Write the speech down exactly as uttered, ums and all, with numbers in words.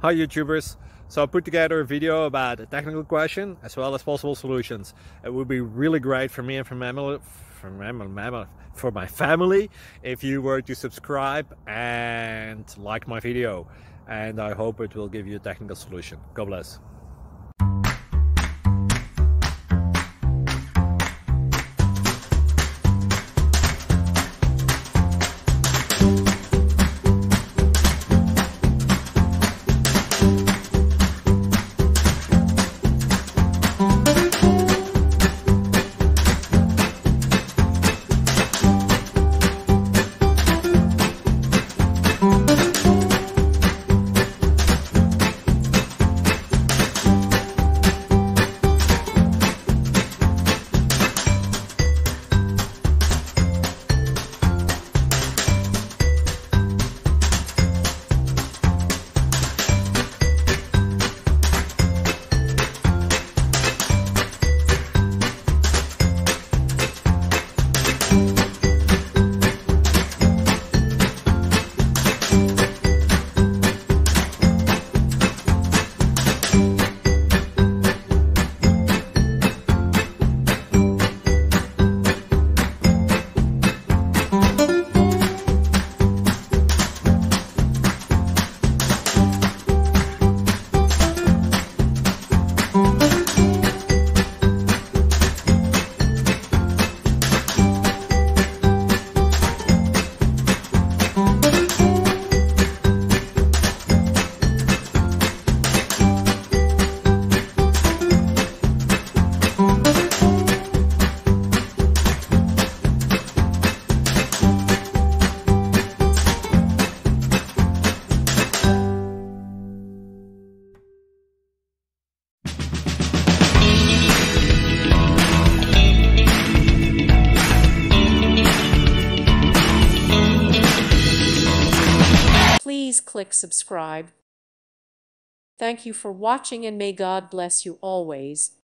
Hi YouTubers. So I put together a video about a technical question as well as possible solutions. It would be really great for me and for my for my, for my family if you were to subscribe and like my video, and I hope it will give you a technical solution. God bless. Please click subscribe. Thank you for watching, and may God bless you always.